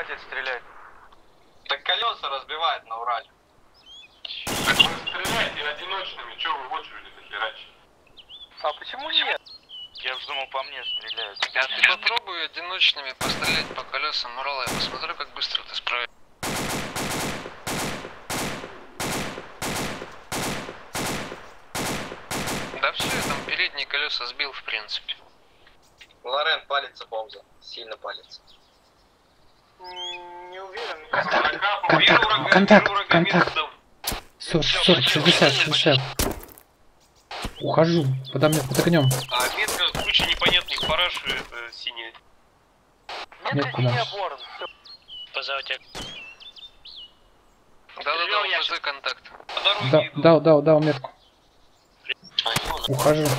Хватит стрелять. Так колеса разбивает на Урале. Так вы стреляйте одиночными, чё вы в очереди-то херачите? А почему нет? Я же думал, по мне стреляют. А ты попробуй одиночными пострелять по колесам Урала, я посмотрю, как быстро ты справишься. Да все, я там передние колеса сбил, в принципе. Лорен палится, Бомза. Сильно палится. Не уверен. Контакт. 40, 60. Ухожу под огнем. А метка куча непонятных параш синяя. Нет, куда? Позову тебя. Да, укажи контакт. Дал метку. Ухожу.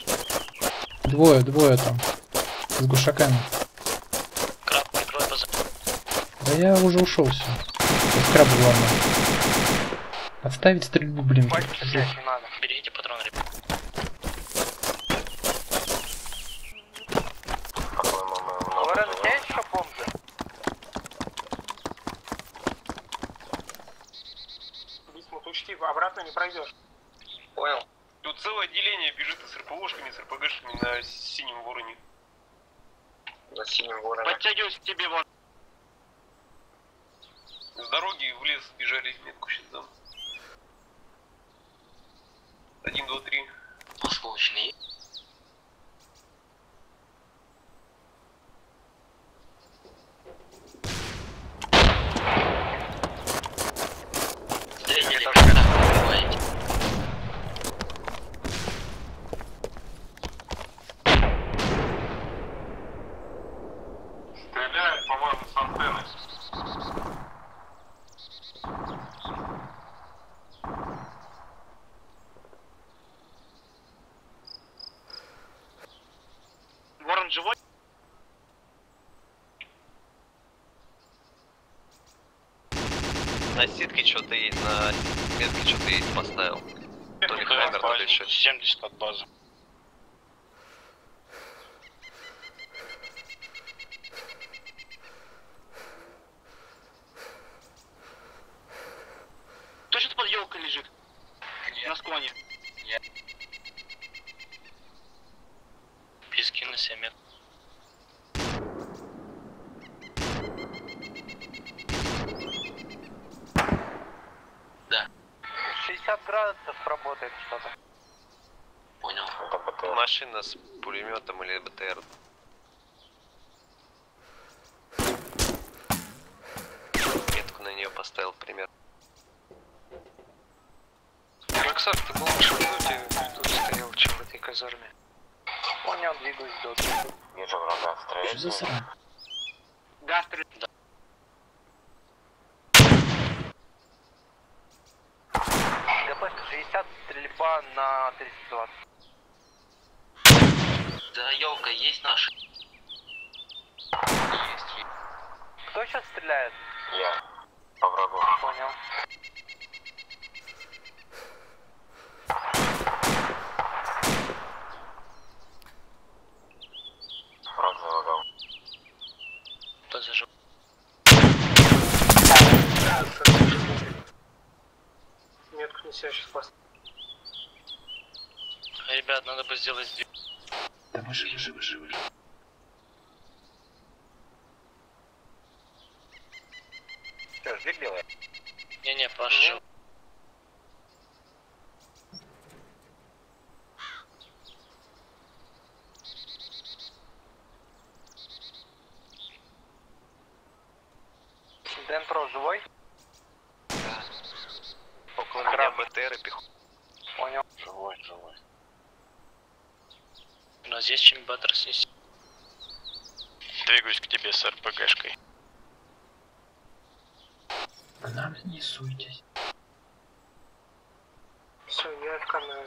Двое там. С глушаками. Краб, прикрой, позову. Да я уже ушел все. Сейчас краб главное. Отставить стрельбу, блин. Не надо. Берите патроны, ребят. Лорен, у тебя есть еще бомбы? Бисмут, учти, обратно не пройдешь. Понял. Тут целое отделение бежит с РПОшками, с РПГшками на синем вороне. На синем вороне. Подтягивайся к тебе, вон. С дороги в лес бежали, метку сейчас дам. 1, 2, 3. Осколочный. Стреляют, по-моему, с антенны. Ворон живой? На ситке что-то есть, на метке что-то есть поставил. То ли хаммер, то ли еще. 70 от базы. Кто сейчас под елкой лежит? На склоне. Пески на 7 метров. Да. 60 градусов работает что-то. Понял. Машина с пулеметом или БТР. Метку на нее поставил, пример. Роксак, ты был лучше в минуте тут стоял, чем в этой казарме. Понял, двигаюсь до. Вижу врага, Что за срань? Да, стреляй. Да. ГП 60, стрельба на 320. Да, елка есть наша? Есть. Кто сейчас стреляет? Я. По врагу. Понял. Враг залагал. Позажу. Метку не себя сейчас поставил. Ребят, надо бы сделать... Да мы живы. Что, сдвиг делаем? Не, Паша жив. Дентро живой? Да. Около меня БТР и пехота. Понял. Живой. У нас есть чем баттер снести. Двигаюсь к тебе с РПГшкой. К нам не суйтесь. Все, я в камере.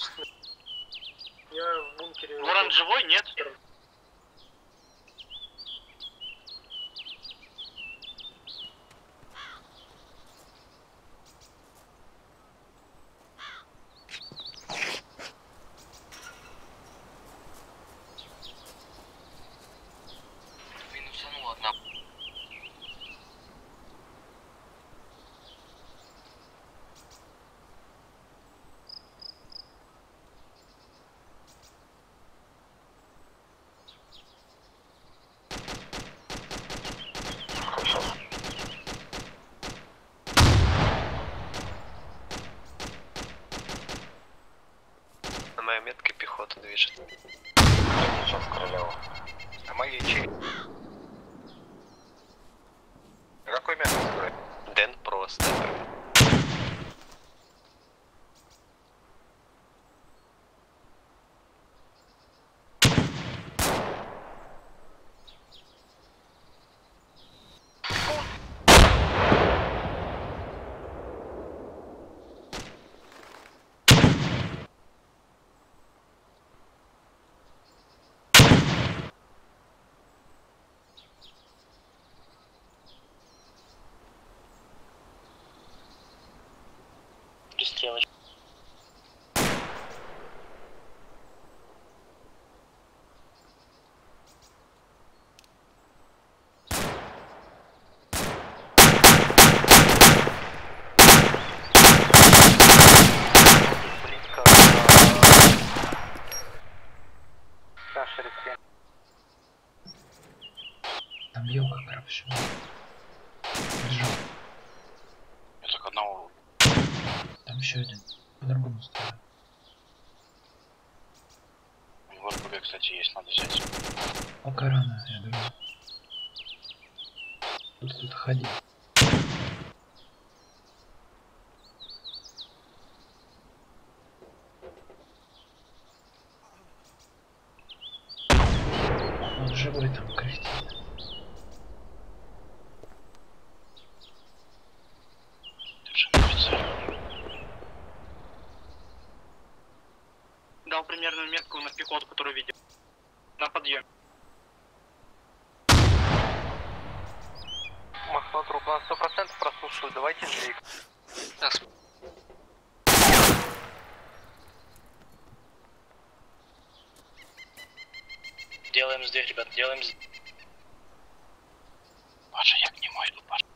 Я в бункере. Ворон живой, нет? Минусанула одна. снайперов еще. Бежал. Я только одного. Там еще один. По-другому стоит. В РПГ, кстати, есть, надо взять. Пока рано, я думаю. Тут кто-то ходил. Он живой там кряхтит. Держи на прицеле. Дал примерную метку на пехоту, которую видел. На подъем. Махно труп на 100% прослушал, давайте сдвиг. Делаем сдвиг, ребят, делаем сдвиг. Паша, я к нему иду, Паша.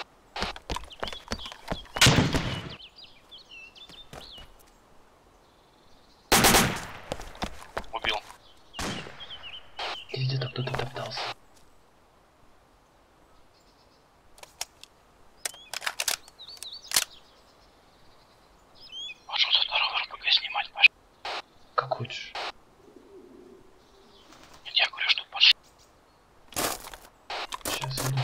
Убил. И где-то кто-то топтался. Пошел со второго РПГ снимать, Паша. Как хочешь. Нет, я говорю, что Паша. Сейчас иду.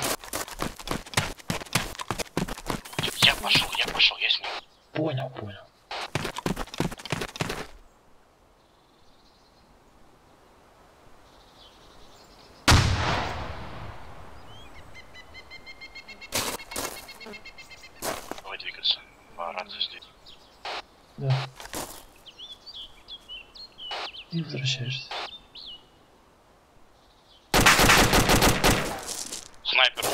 Я пошел, я сниму. Понял, понял. Давай двигаться. По рации здесь. Да. И возвращаешься. Снайпер.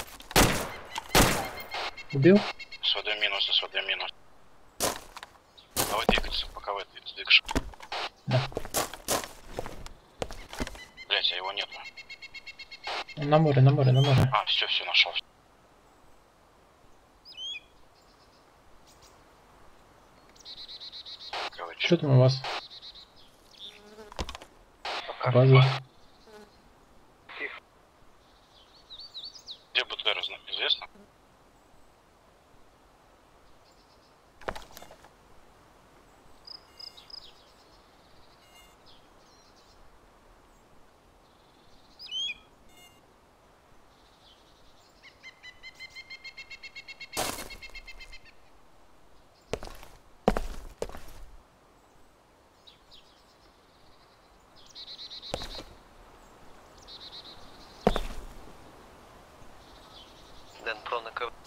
Убил? СВД минус, СВД минус. Давай двигаться, пока вы двигаешь. Да. Блять, а его нету. На море, на море, на море. А, все, нашел. Короче, Что там у вас? База. где БТР известно? Дэн Про на КВ.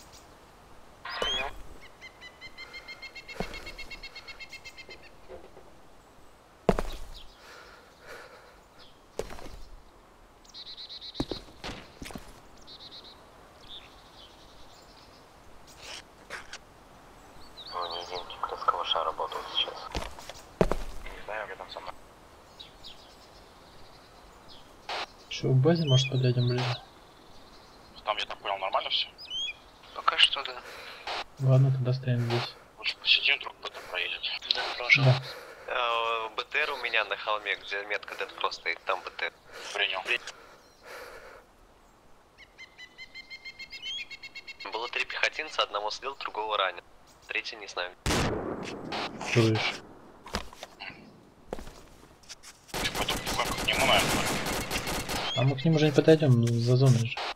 Не деньги Краскаваша работают сейчас. Не знаю, где там со мной. Что, в базе, может, подойдем ближе? Там, я так понял, нормально все? Пока что да. Ладно, тогда стоим здесь. Лучше посидим, вдруг БТР проедет. Да, прошу. Да. БТР у меня на холме, где метка Dead Pro стоит, там БТР. Принял. Было 3 пехотинца, одного слил, другого ранил. Третий не знаю. Чуешь? Пойду к нему, наверное. А мы к ним уже не подойдем, за зоной же.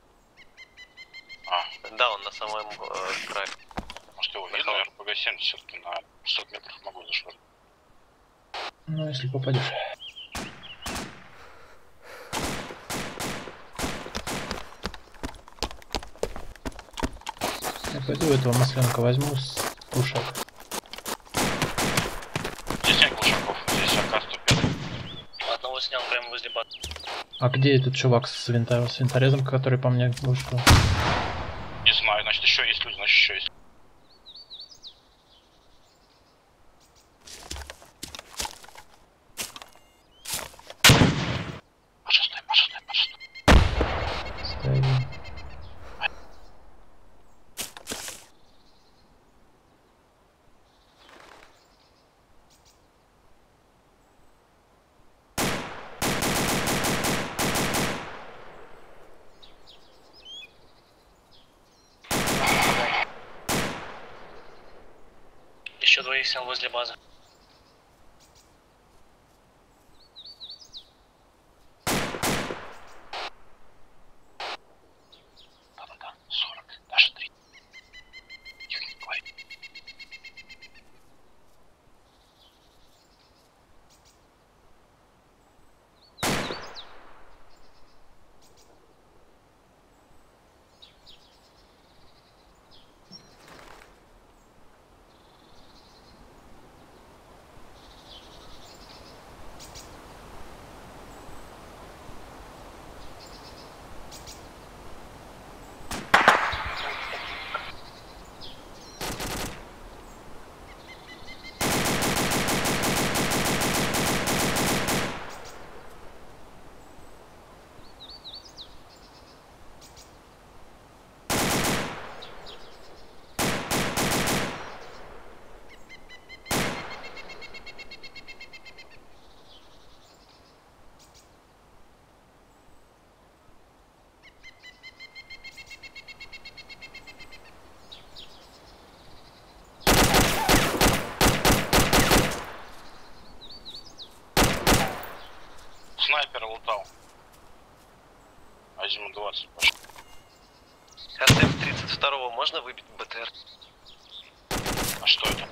Да, он на самом крае. Может, его видно? РПГ-7 все-таки на 600 метров могу зашвырнуть. Ну, если попадешь. Я пойду этого масленка возьму с пушек. Здесь нет глушаков, здесь АК-105. Одного снял прямо возле базы. А где этот чувак с винторезом, который по мне вышел? Не знаю, значит еще есть люди, значит еще есть. Паша, стой, Паша, стой, Паша, стой. Стоит. выяснил возле базы. Да-да-да, 40, даже 3. Тихо, не говори. Снайпер лутал. Азимут 20 пошел. От М-32 можно выбить БТР? А что это?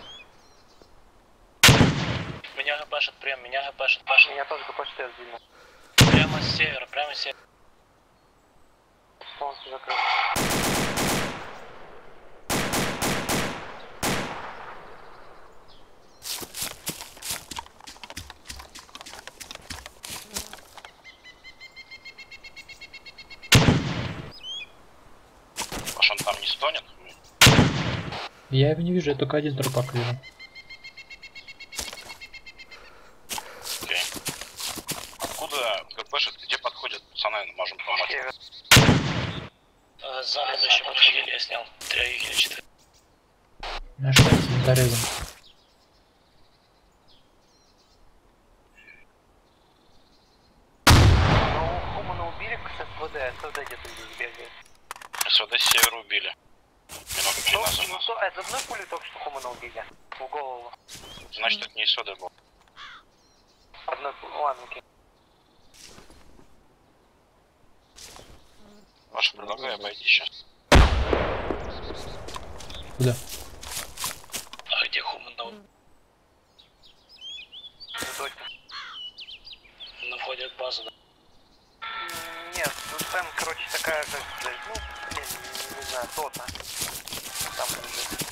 Меня гпшит, прям, меня гпшит. Меня тоже почти сдвинул. Прямо с севера, прямо с севера. Полностью закрыт. Аж он там не стонет? Я его не вижу, я только один трупак вижу. Окей. Откуда ГПшит, где подходят пацаны, можем помочь? Север. Запад еще подходили, я снял 3 или 4. Нашелся, зарезан. Ну, Хумана убили с СВД, СВД где-то здесь бегает. СВД с севера убили. Минут 3 назад. Ну, что, из одной пули только что Хумана убили. В голову. Значит, это не СВД был. Одной пули, ладно, окей. Ваш предлагаю обойти сейчас. Куда? А где Хуманов? Не точно. На входе в базу, да? Нет, ну, там, короче, такая, как сказать, ну, блин, не знаю, тота. Там лежит.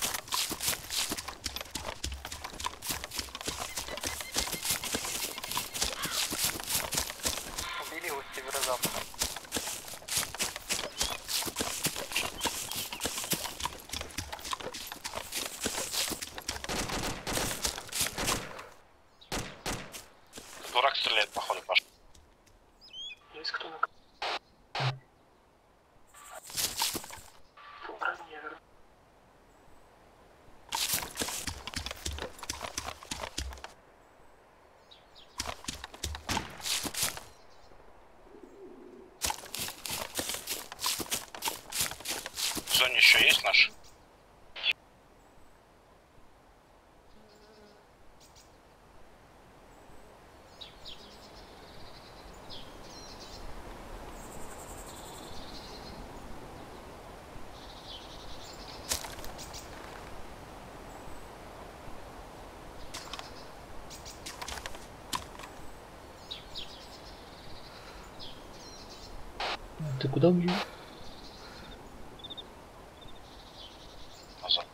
Убили его с северо-запада. Дурак стреляет, походу, Паш. Есть кто на В зоне еще есть наш? Ты куда убежал? Назад.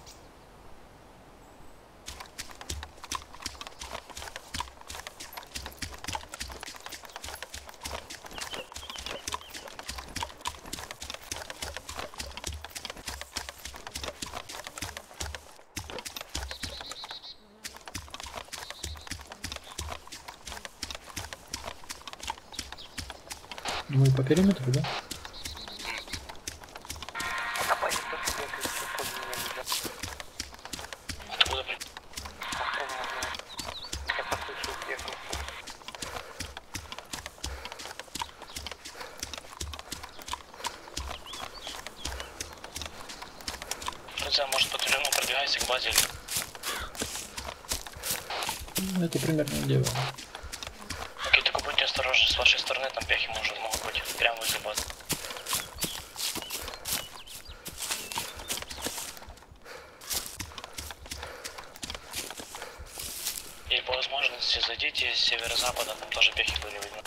Мы по периметру, да? Копайте, кто себе, как под меня лежат. Откуда при... Охрена знает. Я послушал технику. Друзья, может по тюрьму продвигайся к базе или... Ну, это примерно дело. Окей, только будьте осторожны, с вашей стороны там пехи может могут быть прямо возле базы. И по возможности зайдите с северо-запада, там тоже пехи были видны.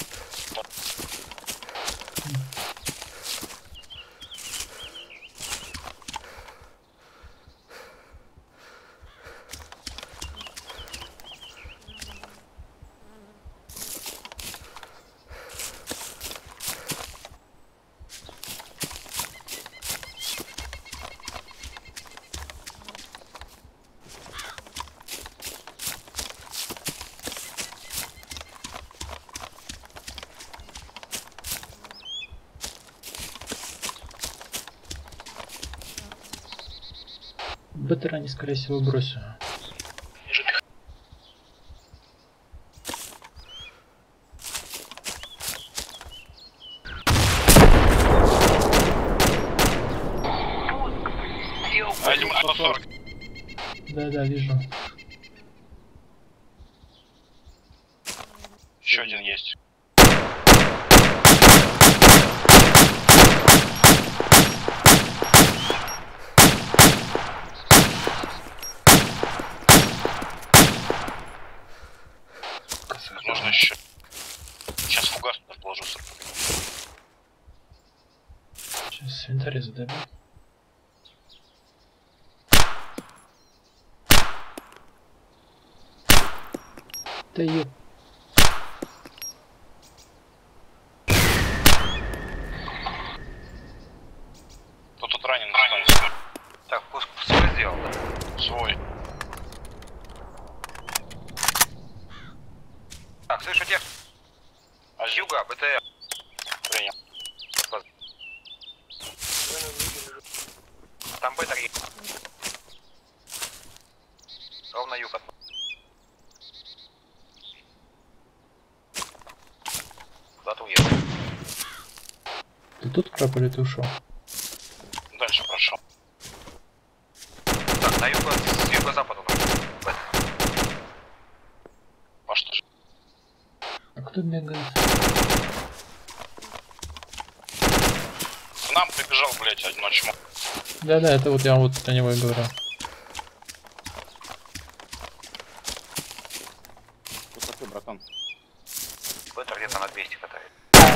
Беттера они, скорее всего, бросят. Вижу пехоту. Один 140. Да, вижу. Еще один есть. Возможно еще. Сейчас фугас туда положился. Сейчас инвентарь задавим. Да ёп. Кто тут ранен? Ранен. Так, пуск свой сделал, да? Свой. Так, слышу тех. Юга, БТР. Принял. Там БТР есть. Ровно юг от нас. Куда-то уехал. Ты тут, краб, или ты ушел? Дальше прошел. Так, на юго, с юго-запада. А что же? А кто бегает? К нам прибежал, блять, одно чмо. Да, это вот я вот о него и говорю. Тут такой, братан. БТР где-то на 200 катает.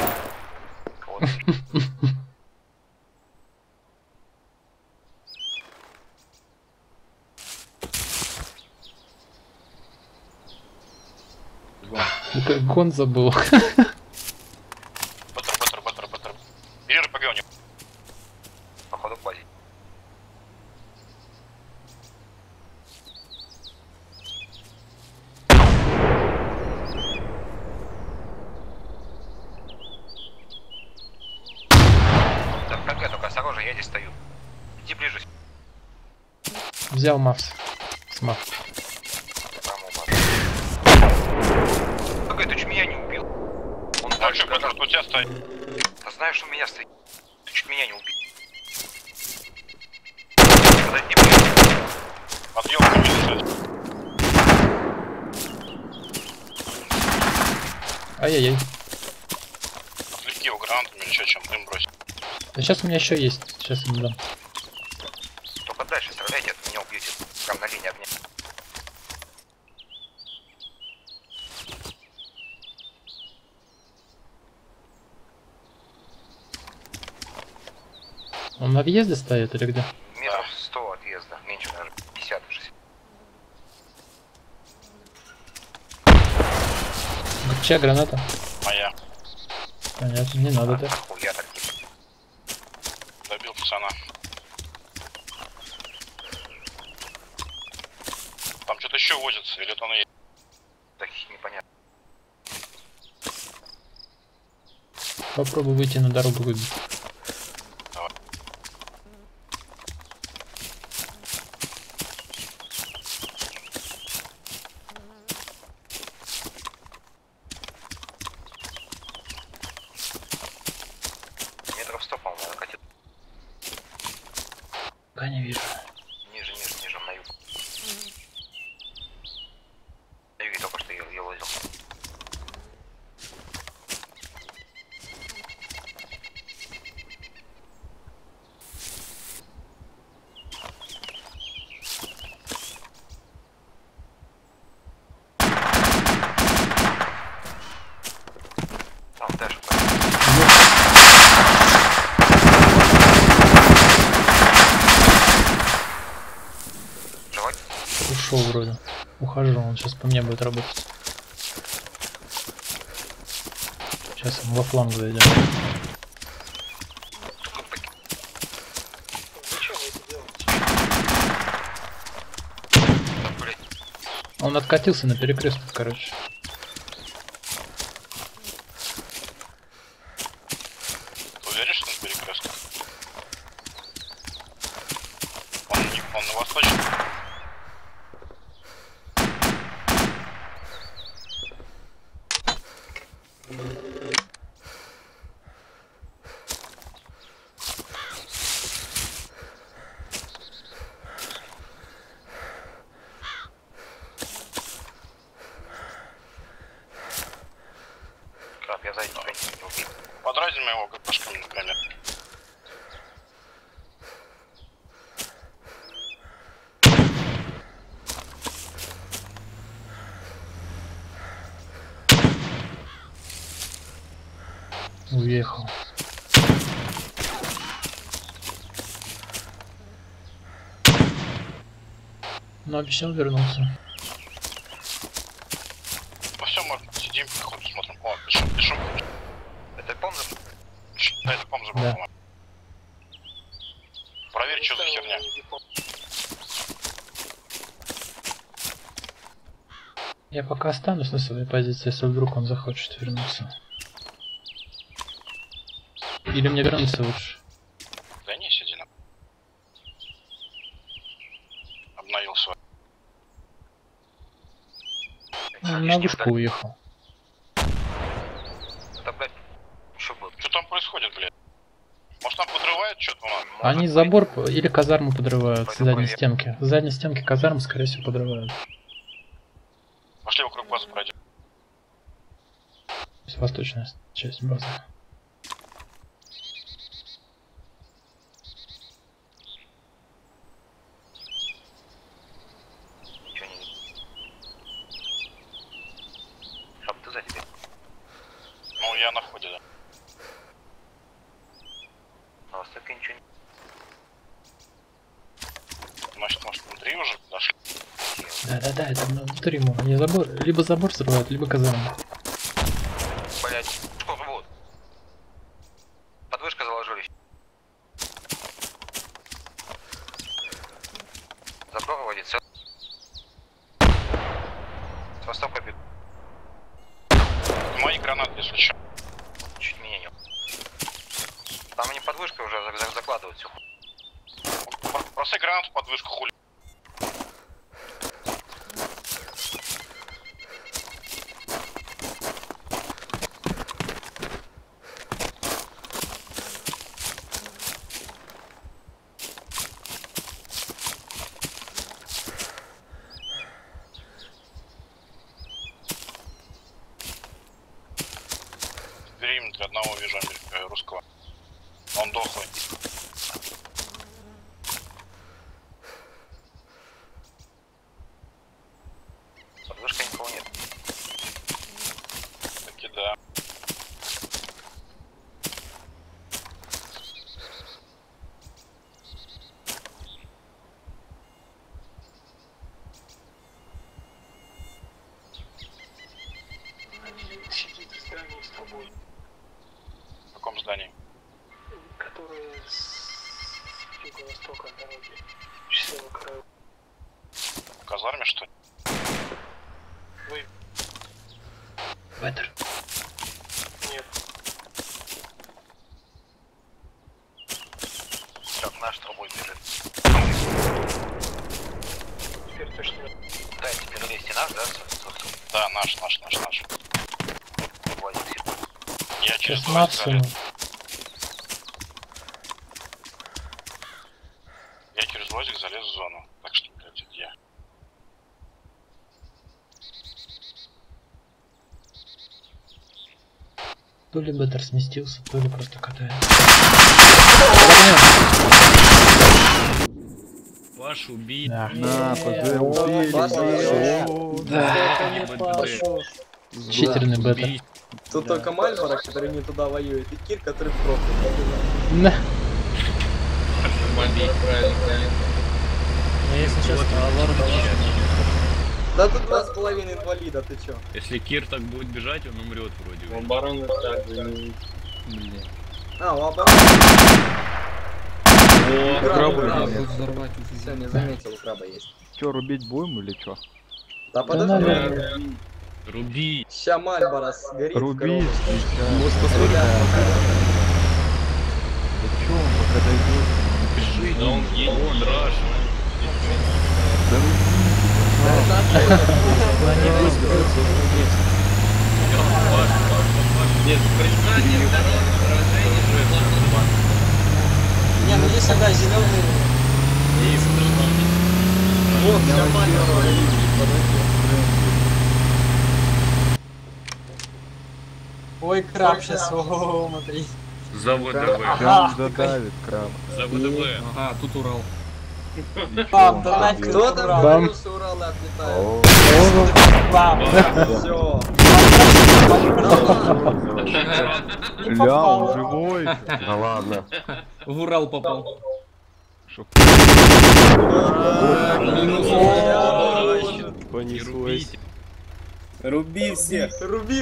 Как гон забыл. Баттер. Бери РПГ у него. Походу к базе. Так, КГ, только осторожно, я здесь стою. Иди ближе. Взял Мавс. Смав. КГ, ты чуть меня не убил. Он А дальше что, Баттер, у тебя стоит? Да знаешь, что у меня стоит. Ты чуть меня не убил. Подать не будешь. Отъем не лежать. Ай-яй-яй. Отвлеки его гранатами или что, чем дым бросить. Да сейчас у меня еще есть. Сейчас им дам. Только дальше стреляйте, от меня убьете. Прям на линии огня. Он на въезде стоит или где? Метров 100 отъезда, меньше даже 50-60. Чья граната? Моя. Понятно, не надо так. Хуя так. Добил пацана. Там что-то еще возится, или это он и есть? Так непонятно. Попробуй выйти на дорогу выбить. Метров 100, по-моему, накатил. Пока не вижу. Ниже, на юг. На юге только ушел вроде. Ухожу, он сейчас по мне будет работать. Сейчас он во фланг зайдет. Он откатился на перекресток, короче. Ты уверен, что он перекресток? Он на восточном. Краб, я зайду. Подразим его ГПшками, например. Уехал. Но обещал вернуться. Ну все, мы сидим, хоть смотрим. О, пишем. Это помню? Да, это пом забыл, Да. по-моему. Проверь, что за херня. Я пока останусь на своей позиции, если вдруг он захочет вернуться. Или мне вернуться лучше? Да не, сиди на. Обновил свой. Он на вышку уехал. Это, блядь, что было? Что там происходит, блядь? Может там подрывает что-то у нас? Они забор или казарму подрывают с задней стенки. С задней стенки казармы, скорее всего, подрывают. Пошли вокруг базы пройдем. То есть восточная часть базы. Ничего не видно. Шап, ты за тебе. Ну, я на входе, да. На востоке ничего не... Значит, может, внутри уже дошли? Да-да-да, это внутри ему. Они забор, либо забор взрывают, либо казарму. Блять, что вот? Подвышка заложились. Забор вводится. С востока бегут. Мои гранаты, если что. Чуть меня не... Там они подвышкой уже закладывают все. Бросай гранату под вышку, хули. В периметре одного вижу русского. Он дохлый. Подвышка никого нет. Таки да. Сидит в здании с тобой, В каком здании? которое с юго-востока от дороги. Счастливого края. В казарме, что ли? Беттер. Нет, Так, наш трубой бежит. теперь точно нет. Да, теперь лезьте наш, да? Да, наш. Владик. Я через 16 дворик залез. Я через дворик залез в зону. Так что, блядь, это я. То ли Беттер сместился, то ли просто катает. Пашу убить. Да. На, убили. Читерный Беттер. Тут только Мальборо, который не туда воюет, и Кир, который в пробку побежал. Да. Бомбить, правильно. Если честно, Авар Да тут 2,5 инвалида, ты чё? Если Кир так будет бежать, он умрет вроде. У обороны так же. Блин. А, у обороны. О, Краба есть. Взорвать. Все, не заметил, у краба есть. Чё, рубить будем или чё? Да подожди. Руби. Ща Мальборо сгорит в Руби. коробочке. Может посмотреть? Да чё он пока дойдет? Пиши, да он едет, он раш. Да Нет, признание второго поражения Не, ну если да, зеленый. Вот, ща Мальборо горит. Ой, краб сейчас, о, смотри. За ВДВ. Прям задавит краб. За ВДВ. Ага, тут Урал. Бам, да нафиг. Кто там Урал. говорил, что Уралы отлетают? Бам. Все. Не Ля, он попал. живой. Да ладно. В Урал попал. Шо, Понеслось. Руби всех. Руби.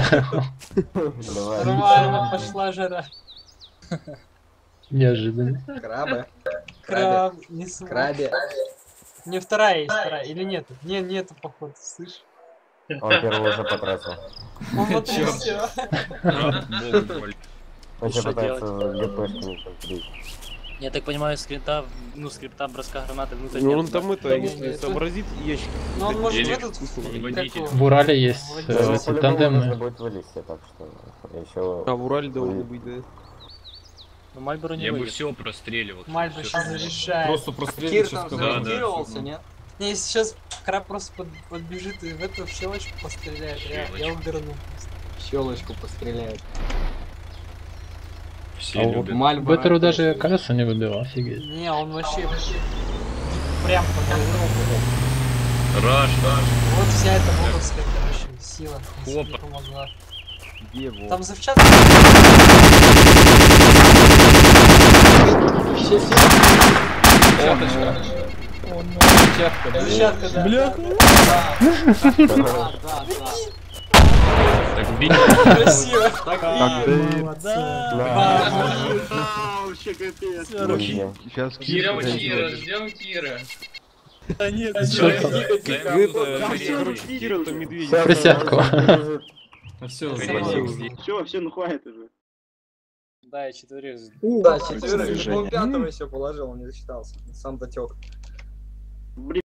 Нормально, пошла жара. Неожиданно. Крабы. Краб, не смог. Крабе. Не вторая есть, вторая. Или нету? Не, нету, походу, слышь. Он первого уже потратил. Он внутри все. Он сейчас пытается ГПшками там. Я так понимаю, скрипта броска гранаты внутрь. Ну он там это, если сообразит, ящик. Ну он может в этот... В Урале есть Даже эти по-любому тандемы. нужно будет вылезти, так что еще... А в Урале должен быть, да? Но Мальборо не Я бы выйдет. все простреливал. Мальбо сейчас решает. Просто Кир прострелить там сейчас заблокировался, нет? Не, если сейчас краб просто подбежит и в эту щелочку постреляет, я уверну. Щелочку постреляет. Все А любят. Беттеру даже колеса не выбил, офигеть. Не, он вообще прям подогрел. Раш. Вот вся эта бобовская, короче, сила. если не Опа. помогла. Где вот? Там взрывчатка. Взрывчатка, да. Бляха. Да. Так бить. Красиво. Так ты... Вообще капец. Сейчас Кир... ждем Кира. Да нет, короче, Кир это медведь. Присядку. Все, ну хватит уже. Да, я четверых. Да, четверых. Он пятого еще положил, он не засчитался. Сам дотек.